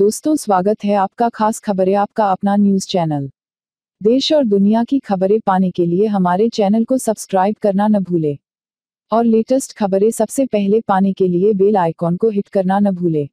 दोस्तों, स्वागत है आपका खास खबरें आपका अपना न्यूज़ चैनल। देश और दुनिया की खबरें पाने के लिए हमारे चैनल को सब्सक्राइब करना न भूलें और लेटेस्ट खबरें सबसे पहले पाने के लिए बेल आइकॉन को हिट करना न भूलें।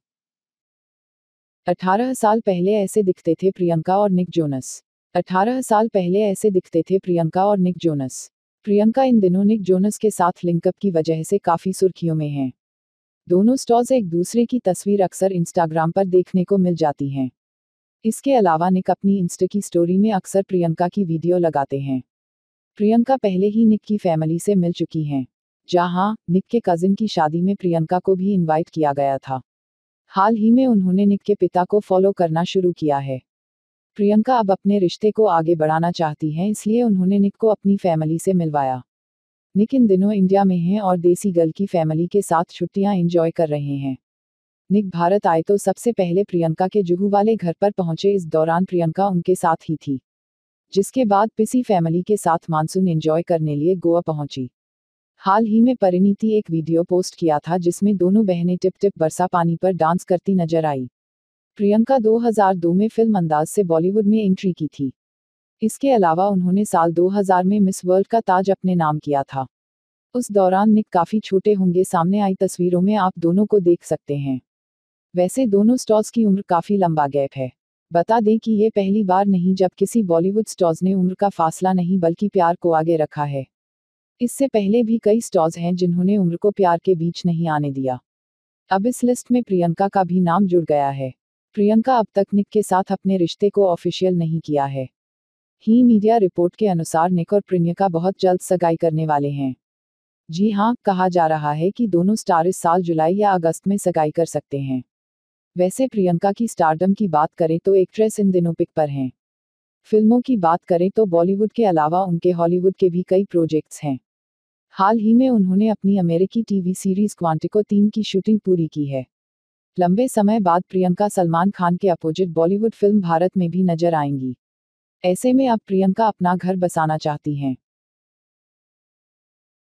18 साल पहले ऐसे दिखते थे प्रियंका और निक जोनस। 18 साल पहले ऐसे दिखते थे प्रियंका और निक जोनस। प्रियंका इन दिनों निक जोनस के साथ लिंकअप की वजह से काफ़ी सुर्खियों में हैं। दोनों स्टार्स एक दूसरे की तस्वीर अक्सर इंस्टाग्राम पर देखने को मिल जाती हैं। इसके अलावा निक अपनी इंस्टा की स्टोरी में अक्सर प्रियंका की वीडियो लगाते हैं। प्रियंका पहले ही निक की फैमिली से मिल चुकी हैं, जहां निक के कजिन की शादी में प्रियंका को भी इनवाइट किया गया था। हाल ही में उन्होंने निक के पिता को फॉलो करना शुरू किया है। प्रियंका अब अपने रिश्ते को आगे बढ़ाना चाहती हैं, इसलिए उन्होंने निक को अपनी फैमिली से मिलवाया। निक इन दिनों इंडिया में हैं और देसी गर्ल की फैमिली के साथ छुट्टियां एंजॉय कर रहे हैं। निक भारत आए तो सबसे पहले प्रियंका के जुहू वाले घर पर पहुंचे। इस दौरान प्रियंका उनके साथ ही थी, जिसके बाद पिसी फैमिली के साथ मानसून एंजॉय करने लिए गोवा पहुंची। हाल ही में परिणीति एक वीडियो पोस्ट किया था जिसमें दोनों बहनें टिप टिप बरसा पानी पर डांस करती नजर आई। प्रियंका 2002 में फिल्म अंदाज से बॉलीवुड में एंट्री की थी। इसके अलावा उन्होंने साल 2000 में मिस वर्ल्ड का ताज अपने नाम किया था। उस दौरान निक काफ़ी छोटे होंगे। सामने आई तस्वीरों में आप दोनों को देख सकते हैं। वैसे दोनों स्टार्स की उम्र काफ़ी लंबा गैप है। बता दें कि ये पहली बार नहीं जब किसी बॉलीवुड स्टार्स ने उम्र का फासला नहीं बल्कि प्यार को आगे रखा है। इससे पहले भी कई स्टार्स हैं जिन्होंने उम्र को प्यार के बीच नहीं आने दिया। अब इस लिस्ट में प्रियंका का भी नाम जुड़ गया है। प्रियंका अब तक निक के साथ अपने रिश्ते को ऑफिशियल नहीं किया है। ही मीडिया रिपोर्ट के अनुसार निक और प्रियंका बहुत जल्द सगाई करने वाले हैं। जी हाँ, कहा जा रहा है कि दोनों स्टार इस साल जुलाई या अगस्त में सगाई कर सकते हैं। वैसे प्रियंका की स्टारडम की बात करें तो एक्ट्रेस इन दिनों पिक पर हैं। फिल्मों की बात करें तो बॉलीवुड के अलावा उनके हॉलीवुड के भी कई प्रोजेक्ट्स हैं। हाल ही में उन्होंने अपनी अमेरिकी टीवी सीरीज क्वांटिको 3 की शूटिंग पूरी की है। लंबे समय बाद प्रियंका सलमान खान के अपोजिट बॉलीवुड फिल्म भारत में भी नजर आएंगी। ऐसे में अब प्रियंका अपना घर बसाना चाहती हैं।